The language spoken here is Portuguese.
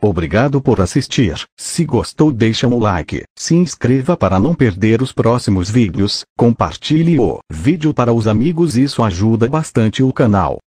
Obrigado por assistir. Se gostou, deixa um like, se inscreva para não perder os próximos vídeos, compartilhe o vídeo para os amigos, isso ajuda bastante o canal.